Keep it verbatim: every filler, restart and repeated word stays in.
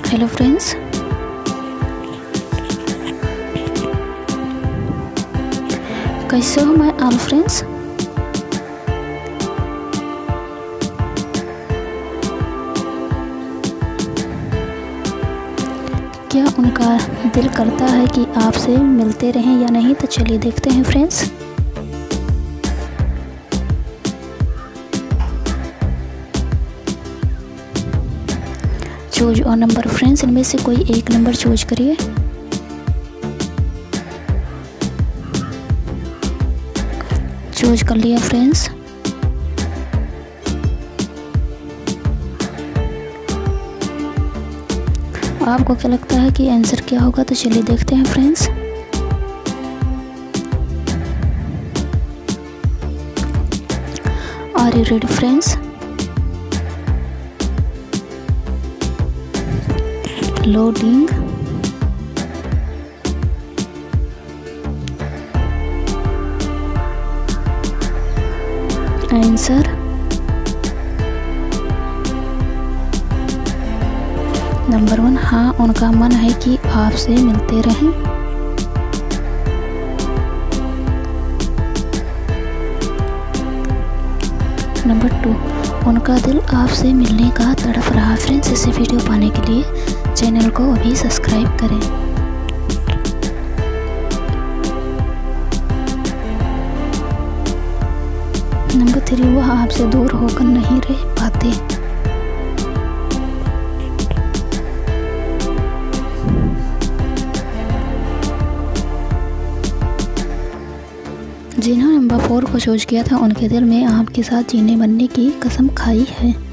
Hello friends, कैसे हो मैं ऑल फ्रेंड्स। क्या उनका दिल करता है कि आपसे मिलते रहें या नहीं, तो चलिए देखते हैं फ्रेंड्स। चूज और नंबर फ्रेंड्स, इनमें से कोई एक नंबर चूज करिए। चूज कर लिया फ्रेंड्स। आपको क्या लगता है कि आंसर क्या होगा, तो चलिए देखते हैं friends. Are you ready friends? Loading. Answer number one, हाँ उनका मन है कि आपसे मिलते रहें। नंबर टू, उनका दिल आपसे मिलने का तड़प रहा। फ्रेंड्स, ऐसे वीडियो पाने के लिए चैनल को अभी सब्सक्राइब करें। नंबर थ्री, वह आपसे दूर होकर नहीं रह पाते। जिन्होंने नंबर फोर को चूज किया था, उनके दिल में आपके साथ जीने बनने की कसम खाई है।